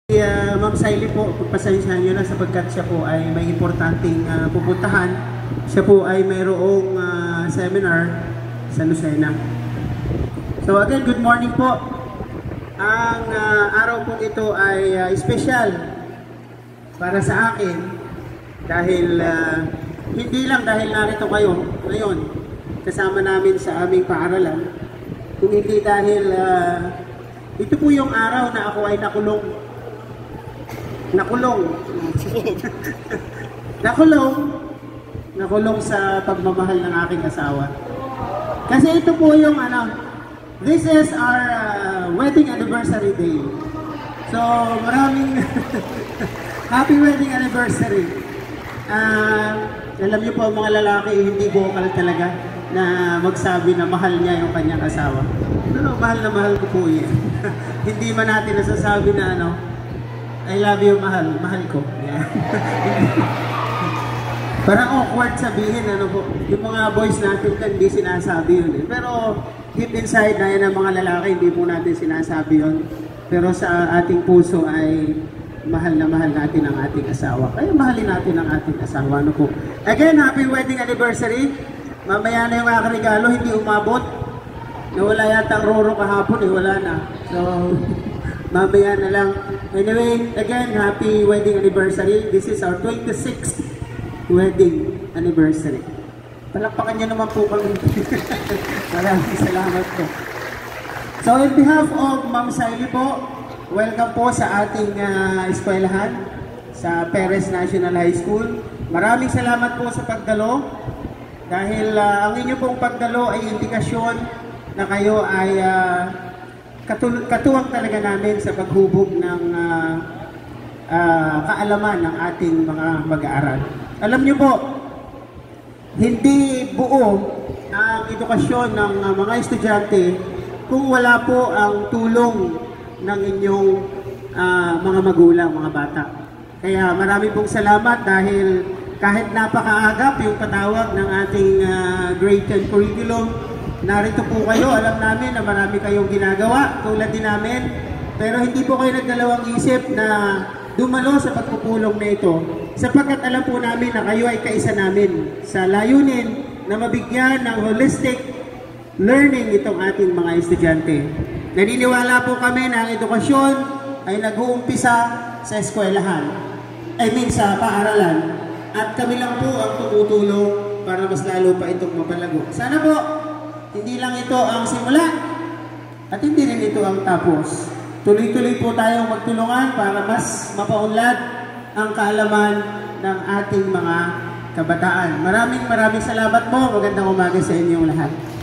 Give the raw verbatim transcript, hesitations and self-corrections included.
Uh, Ma'am Siley po, pagpasensyahan nyo na sapagkat siya po ay may importanteng uh, pupuntahan. Siya po ay mayroong uh, seminar sa Lucena. So again, good morning po. Ang uh, araw po ito ay uh, special para sa akin dahil uh, hindi lang dahil narito kayo ngayon kasama namin sa aming paaralan, kung hindi dahil uh, ito po yung araw na ako ay nakulong Nakulong. nakulong. Nakulong sa pagmamahal ng aking asawa. Kasi ito po yung ano, this is our uh, wedding anniversary day. So, maraming happy wedding anniversary. Uh, alam niyo po mga lalaki, hindi vocal talaga na magsabi na mahal niya yung kanyang asawa. Pero mahal na mahal ko po yan. Hindi man natin nasasabi na ano, I love you, mahal. Mahal ko. Yeah. Parang awkward sabihin, ano po. Yung mga boys natin hindi sinasabi yun eh. Pero deep inside na yan ang mga lalaki, hindi po natin sinasabi yun. Pero sa ating puso ay mahal na mahal natin ang ating asawa. Kaya mahalin natin ang ating asawa. Ano po. Again, happy wedding anniversary. Mamaya na yung aking regalo, hindi umabot. Nawala yata ang Roro kahapon eh, wala na. So, mamaya na lang. Anyway, again, happy wedding anniversary. This is our twenty-sixth wedding anniversary. Palakpakan niyo naman po kami. Maraming salamat po. So, on behalf of Ma'am Siley po, welcome po sa ating uh, eskwelahan sa Perez National High School. Maraming salamat po sa pagdalo dahil uh, ang inyo pong pagdalo ay indikasyon na kayo ay uh, Katul katuwang talaga namin sa paghubog ng uh, uh, kaalaman ng ating mga mag-aaral. Alam niyo po, hindi buo ang edukasyon ng uh, mga estudyante kung wala po ang tulong ng inyong uh, mga magulang, mga bata. Kaya marami pong salamat dahil kahit napakaagap yung patawag ng ating uh, grade ten curriculum, narito po kayo, alam namin na marami kayong ginagawa, tulad din namin, pero hindi po kayo nagdalawang isip na dumalo sa pagpupulong na ito, sapagkat alam po namin na kayo ay kaisa namin sa layunin na mabigyan ng holistic learning itong ating mga estudyante. Naniniwala po kami na ang edukasyon ay nag-uumpisa sa eskwelahan, I mean sa paaralan, at kami lang po ang tumutulong para mas lalo pa itong mapalago. Sana po, hindi lang ito ang simula at hindi rin ito ang tapos. Tuloy-tuloy po tayong magtulungan para mas mapaunlad ang kaalaman ng ating mga kabataan. Maraming maraming salamat po. Magandang umaga sa inyong lahat.